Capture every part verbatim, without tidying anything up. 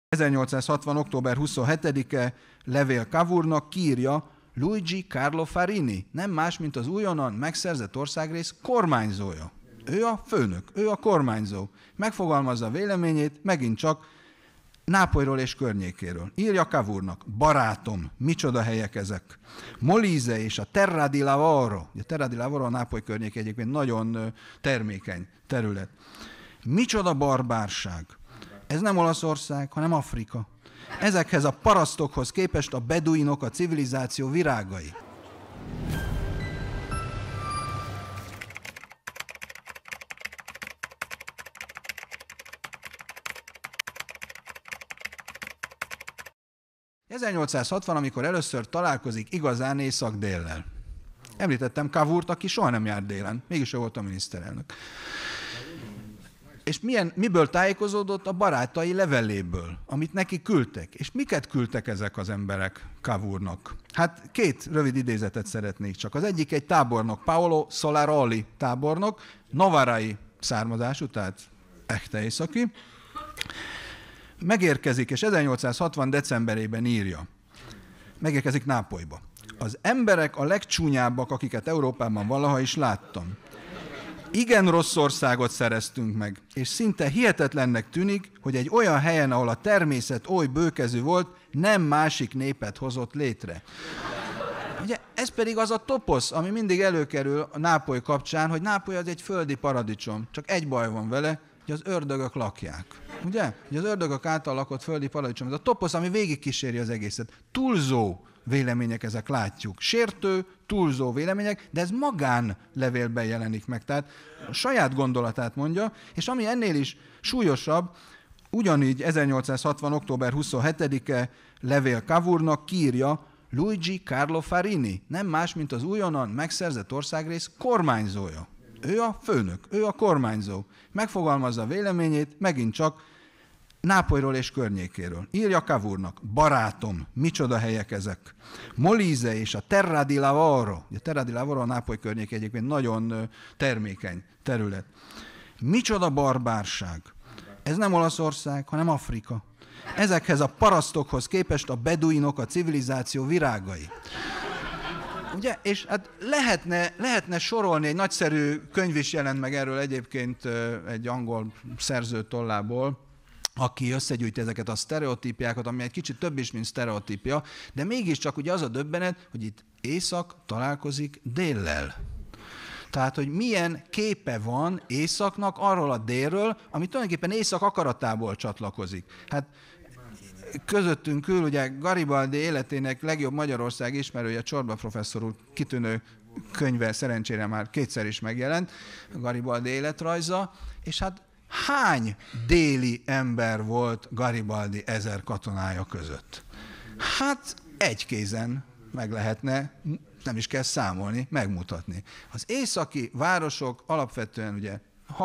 ezernyolcszázhatvan. október huszonhetedike levél Cavournak, kiírja Luigi Carlo Farini, nem más, mint az újonnan megszerzett országrész kormányzója. Ő a főnök, ő a kormányzó. Megfogalmazza a véleményét, megint csak Nápolyról és környékéről. Írja Cavournak, barátom, micsoda helyek ezek. Molise és a Terra di Lavoro, a Terra di Lavoro a Nápoly környék egyébként nagyon termékeny terület. Micsoda barbárság. Ez nem Olaszország, hanem Afrika. Ezekhez a parasztokhoz képest a beduinok a civilizáció virágai. ezernyolcszázhatvan, amikor először találkozik igazán Észak-déllel. Említettem Cavourt, aki soha nem járt délen, mégis ő volt a miniszterelnök. És milyen, miből tájékozódott? A barátai leveléből, amit neki küldtek. És miket küldtek ezek az emberek Cavournak? Hát két rövid idézetet szeretnék csak. Az egyik egy tábornok, Paolo Solaroli tábornok, navarai származású, tehát echte északi. Megérkezik, és ezernyolcszázhatvan. decemberében írja. Megérkezik Nápolyba. Az emberek a legcsúnyábbak, akiket Európában valaha is láttam. Igen rossz országot szereztünk meg, és szinte hihetetlennek tűnik, hogy egy olyan helyen, ahol a természet oly bőkezű volt, nem másik népet hozott létre. Ugye, ez pedig az a toposz, ami mindig előkerül a Nápoly kapcsán, hogy Nápoly az egy földi paradicsom. Csak egy baj van vele, hogy az ördögök lakják. Ugye? Hogy az ördögök által lakott földi paradicsom. Ez a toposz, ami végigkíséri az egészet. Túlzó vélemények ezek, látjuk. Sértő, túlzó vélemények, de ez magánlevélben jelenik meg. Tehát a saját gondolatát mondja, és ami ennél is súlyosabb, ugyanígy ezernyolcszázhatvan. október huszonhetedike levél Cavournak, kiírja Luigi Carlo Farini, nem más, mint az újonnan megszerzett országrész kormányzója. Ő a főnök, ő a kormányzó. Megfogalmazza a véleményét, megint csak Nápolyról és környékéről. Írja Cavournak, barátom, micsoda helyek ezek. Molise és a Terra di Lavoro, a Terra di Lavoro a Nápoly környék egyébként nagyon termékeny terület. Micsoda barbárság. Ez nem Olaszország, hanem Afrika. Ezekhez a parasztokhoz képest a beduinok a civilizáció virágai. Ugye? És hát lehetne, lehetne sorolni, egy nagyszerű könyv is jelent meg erről egyébként egy angol szerző tollából, aki összegyűjti ezeket a sztereotípiákat, ami egy kicsit több is, mint sztereotípia, de mégiscsak ugye az a döbbenet, hogy itt észak találkozik déllel. Tehát, hogy milyen képe van északnak arról a délről, ami tulajdonképpen észak akaratából csatlakozik. Hát közöttünk ül, ugye Garibaldi életének legjobb Magyarország ismerője, Csorba professzor úr kitűnő könyve szerencsére már kétszer is megjelent, Garibaldi életrajza, és hát hány déli ember volt Garibaldi ezer katonája között? Hát egy kézen meg lehetne, nem is kell számolni, megmutatni. Az északi városok alapvetően ugye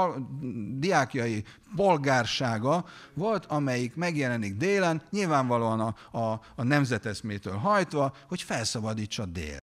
diákjai polgársága volt, amelyik megjelenik délen, nyilvánvalóan a, a, a nemzeteszmétől hajtva, hogy felszabadítsa dél.